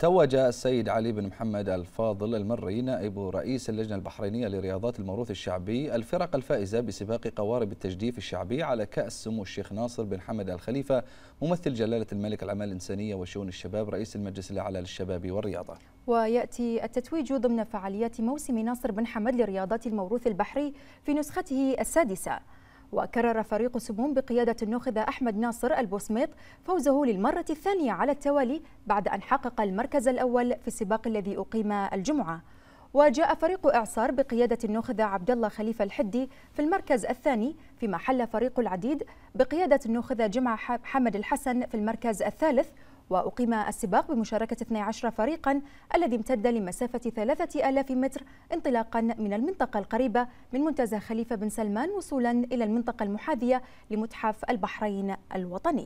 توج السيد علي بن محمد الفاضل المري نائب رئيس اللجنة البحرينية لرياضات الموروث الشعبي الفرق الفائزة بسباق قوارب التجديف الشعبي على كأس سمو الشيخ ناصر بن حمد الخليفة ممثل جلالة الملك الأعمال الإنسانية وشؤون الشباب رئيس المجلس الأعلى للشباب والرياضة. ويأتي التتويج ضمن فعاليات موسم ناصر بن حمد لرياضات الموروث البحري في نسخته السادسة. وكرر فريق سموم بقيادة الناخذ أحمد ناصر البوسميط فوزه للمرة الثانية على التوالي بعد أن حقق المركز الأول في السباق الذي أقيم الجمعة. وجاء فريق إعصار بقيادة الناخذ عبد الله خليفة الحدي في المركز الثاني، فيما حل فريق العديد بقيادة الناخذ جمع حمد الحسن في المركز الثالث. وأقيم السباق بمشاركة 12 فريقا الذي امتد لمسافة 3000 متر انطلاقا من المنطقة القريبة من منتزه خليفة بن سلمان وصولا إلى المنطقة المحاذية لمتحف البحرين الوطني.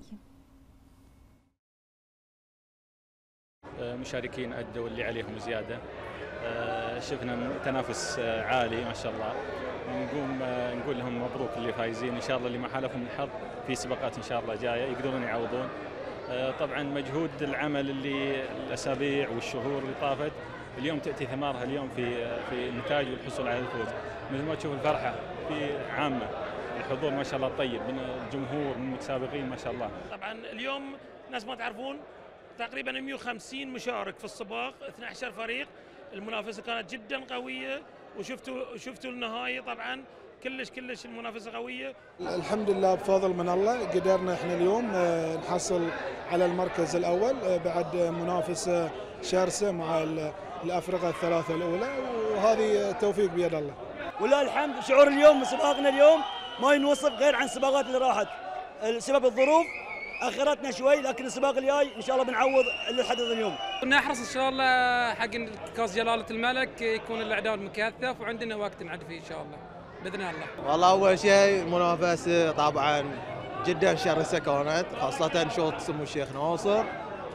مشاركين أدوا اللي عليهم زيادة، شفنا تنافس عالي ما شاء الله. نقول لهم مبروك اللي فايزين، إن شاء الله اللي ما حالفهم الحظ في سباقات إن شاء الله جاية يقدرون يعوضون. طبعا مجهود العمل اللي الأسابيع والشهور اللي طافت اليوم تأتي ثمارها اليوم في النتائج والحصول على الفوز. مثل ما تشوف الفرحة في عامة، الحضور ما شاء الله طيب من الجمهور من المتسابقين ما شاء الله. طبعا اليوم ناس ما تعرفون تقريبا 150 مشارك في السباق، 12 فريق، المنافسة كانت جدا قوية وشفتوا النهاية طبعا كلش المنافسة قوية. الحمد لله بفضل من الله قدرنا احنا اليوم نحصل على المركز الأول بعد منافسة شرسة مع الأفرقة الثلاثة الأولى، وهذه توفيق بيد الله. ولله الحمد شعور اليوم سباقنا اليوم ما ينوصف غير عن السباقات اللي راحت، سبب الظروف أخرتنا شوي، لكن السباق الجاي إن شاء الله بنعوض اللي حدث اليوم. نحرص إن شاء الله حق كاس جلالة الملك يكون الأعداد مكثف وعندنا وقت نعد فيه إن شاء الله بإذن الله. والله أول شيء المنافسة طبعا جدا شرسة كانت، خاصة شوط سمو الشيخ ناصر،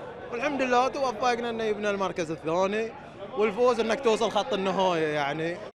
والحمد لله توفقنا أن يبنى المركز الثاني والفوز أنك توصل خط النهاية يعني.